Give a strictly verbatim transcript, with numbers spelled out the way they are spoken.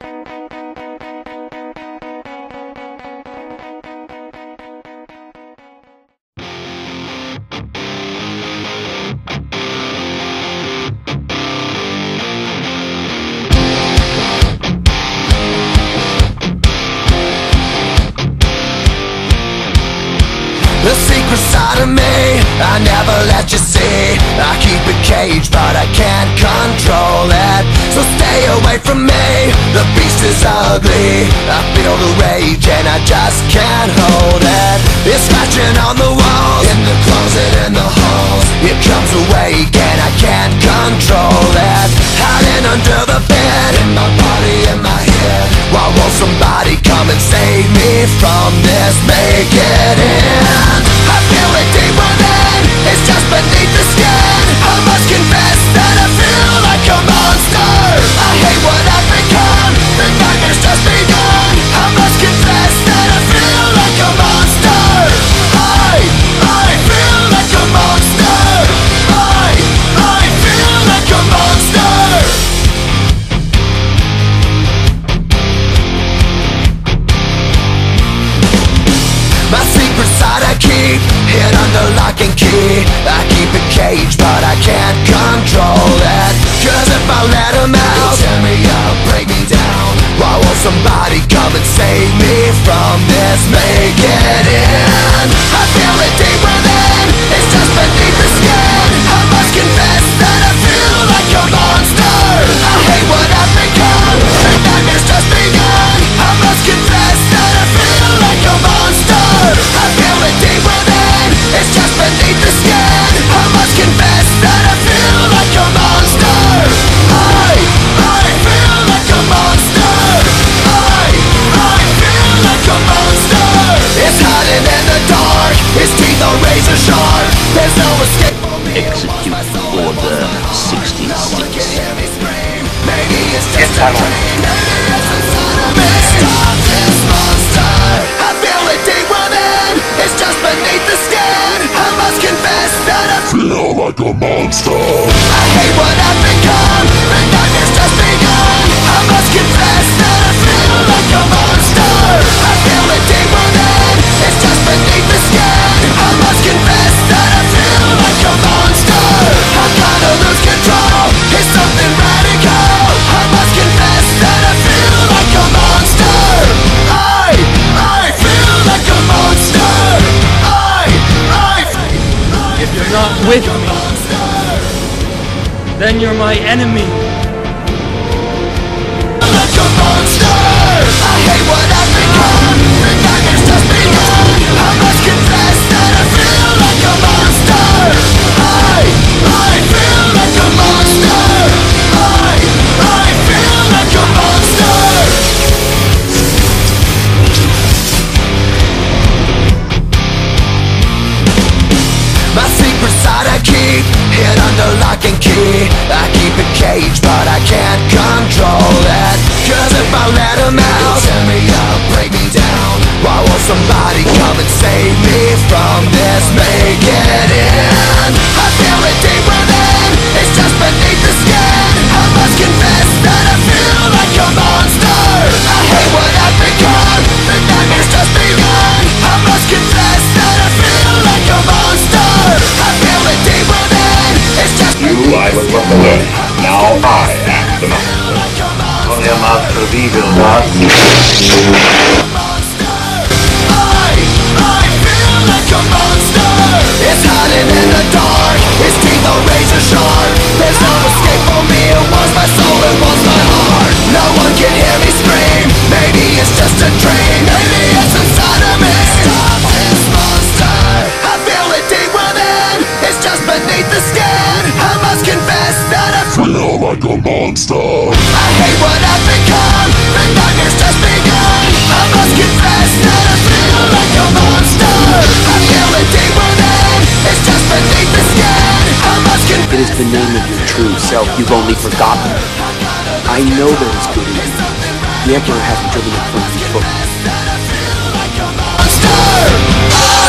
The secret side of me, I never let you see. I keep it caged, but I can't control it. So stay away from me, the beast is ugly. I feel the rage and I just can't hold it. It's scratching on the walls, in the closet, in the halls. It comes awake and I can't control it. Hiding under the bed, in my body, in my head. Why won't somebody come and save me from this? Make it in. I feel it deep within, it's just beneath the skin. I must confess that I feel like a monster. I hate what I've become, the nightmare's just begun. I must confess that I feel like a monster. I, I feel like a monster. I, I feel like a monster. My secret side I keep hid under lock and key. I keep it caged, but I can't control it. Cause if I let him out, he'll tear me up, break me down. Why won't somebody come and save me from this? Make it in. I feel it deep within, it's just beneath the skin. I must confess that I feel like a monster. I hate what I've become, the nightmare's just begun. I must confess that I feel like a monster. I feel it deep within, it's just beneath the skin. I must confess that I feel like a monster. I, I feel like a monster. I, I feel like a monster. It's hiding in the dark, its teeth are razor sharp. There's no escape for me. Execute Order sixty-six. Maybe it's just a dream. Maybe it's inside of me. Stop this monster. I feel it deep within, it's just beneath the skin. I must confess that I feel like a monster. I hate what I've become, the nightmare's just begun. I must confess that I feel like a monster. I feel it deep within, it's just beneath the skin. I must confess that I feel like a monster. I gotta lose control, it's something radical. I must confess that I feel like a monster. I, I feel like a monster. I, I If you're not with me, then you're my enemy. Like a monster. I hate what I've become, the nightmare's just begun. I must confess that I feel like a monster. I, I feel like a monster. I, I feel like a monster. My secret side I keep hid under lock and key. I keep it caged, but I can't control it. Cause if I let him out, he'll tear me up, break me down. Why won't somebody come and save me from this? Make it in. I feel it deep within, it's just beneath the skin. I must confess that I feel like a monster. I hate what I've become, the nightmare's just begun. I must confess that I feel like a monster. I feel it deep within, it's just You I was from the learning. Now I am the master. Only a master of evil, not I, I feel like a monster. It's hiding in the dark, its teeth are razor sharp. There's no escape for me, it wants my soul, it wants my heart. No one can hear me scream, maybe it's just a dream. Maybe it's inside of me. Stop this monster. I feel it deep within, it's just beneath the skin. I must confess that I feel like a monster. I hate what I've become, the nightmare's just begun. I must confess that I feel like a monster. I feel it deep within, it's just beneath the skin. I must confess. It is the name of your true self you've only forgotten. I know there is good in you. The Emperor hasn't driven it from you. Monster!